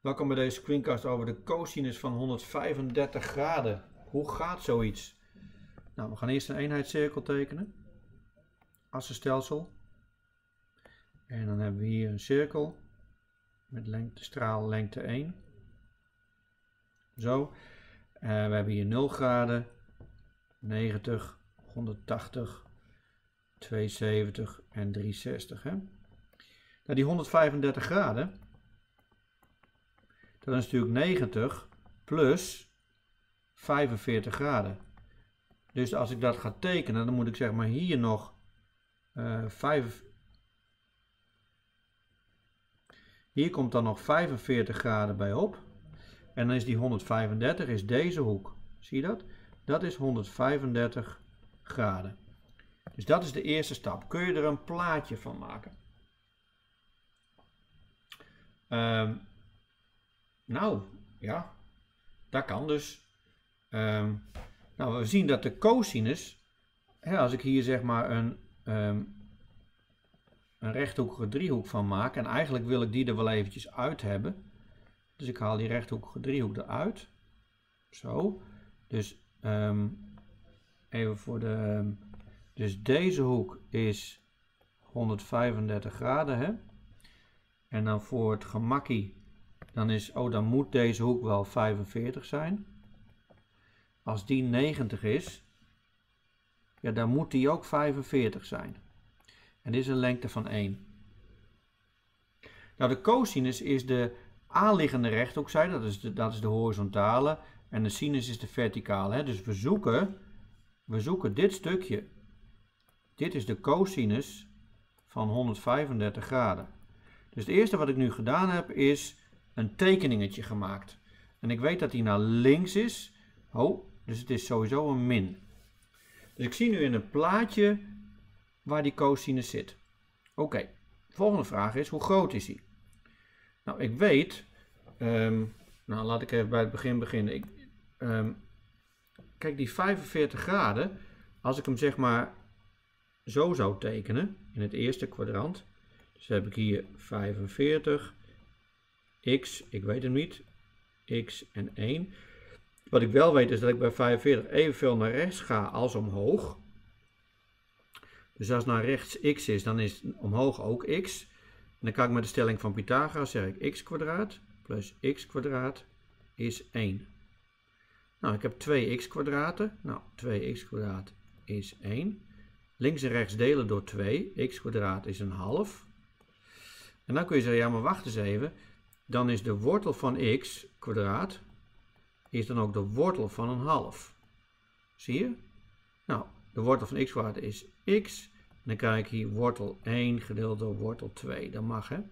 Welkom bij deze screencast over de cosinus van 135 graden. Hoe gaat zoiets? Nou, we gaan eerst een eenheidscirkel tekenen. Assenstelsel. En dan hebben we hier een cirkel met straal lengte 1. Zo. We hebben hier 0 graden, 90, 180, 270 en 360. Hè? Nou, die 135 graden, dat is natuurlijk 90 plus 45 graden. Dus als ik dat ga tekenen, dan moet ik zeg maar hier nog hier komt dan nog 45 graden bij op. En dan is die 135 is deze hoek. Zie je dat? Dat is 135 graden. Dus dat is de eerste stap. Kun je er een plaatje van maken? Nou, ja, dat kan dus. Nou, we zien dat de cosinus, als ik hier zeg maar een rechthoekige driehoek van maak, en eigenlijk wil ik die er wel eventjes uit hebben. Dus ik haal die rechthoekige driehoek eruit. Zo. Dus even voor de... Dus deze hoek is 135 graden. Hè? En dan voor het gemakkie, dan moet deze hoek wel 45 zijn. Als die 90 is, ja, dan moet die ook 45 zijn. En dit is een lengte van 1. Nou, de cosinus is de aanliggende rechthoekzijde, dat is de horizontale. En de sinus is de verticale. Hè? Dus we zoeken dit stukje. Dit is de cosinus van 135 graden. Dus het eerste wat ik nu gedaan heb is een tekeningetje gemaakt. En ik weet dat die naar links is. Oh, dus het is sowieso een min. Dus ik zie nu in het plaatje waar die cosinus zit. Oké, de volgende vraag is, hoe groot is die? Nou, ik weet, nou laat ik even bij het begin beginnen. Kijk, die 45 graden, als ik hem zeg maar zo zou tekenen, in het eerste kwadrant. Dus heb ik hier 45, x, ik weet het niet, x en 1. Wat ik wel weet is dat ik bij 45 evenveel naar rechts ga als omhoog. Dus als naar rechts x is, dan is omhoog ook x. En dan kan ik met de stelling van Pythagoras zeg ik x kwadraat plus x kwadraat is 1. Nou, ik heb 2x kwadraten. Nou, 2x kwadraat is 1. Links en rechts delen door 2. X kwadraat is een half. En dan kun je zeggen, ja maar wacht eens even. Dan is de wortel van x kwadraat is dan ook de wortel van een half. Zie je? Nou, de wortel van x kwadraat is x. En dan krijg ik hier wortel 1 gedeeld door wortel 2. Dat mag, hè?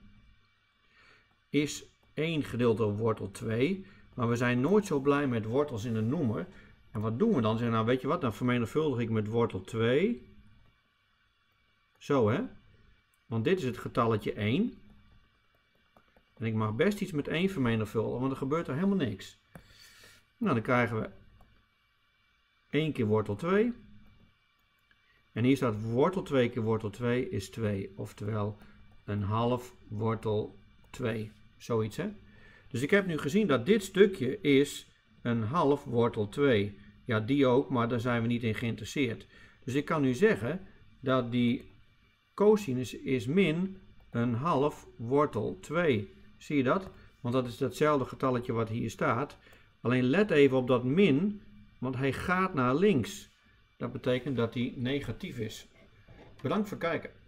Is 1 gedeeld door wortel 2. Maar we zijn nooit zo blij met wortels in de noemer. En wat doen we dan? Zeggen, nou weet je wat, dan vermenigvuldig ik met wortel 2. Zo, hè? Want dit is het getalletje 1. En ik mag best iets met 1 vermenigvuldigen, want er gebeurt er helemaal niks. Nou, dan krijgen we 1 keer wortel 2. En hier staat wortel 2 keer wortel 2 is 2. Oftewel een half wortel 2. Zoiets, hè? Dus ik heb nu gezien dat dit stukje is een half wortel 2. Ja, die ook, maar daar zijn we niet in geïnteresseerd. Dus ik kan nu zeggen dat die cosinus is min een half wortel 2. Zie je dat? Want dat is datzelfde getalletje wat hier staat. Alleen let even op dat min, want hij gaat naar links. Dat betekent dat hij negatief is. Bedankt voor het kijken.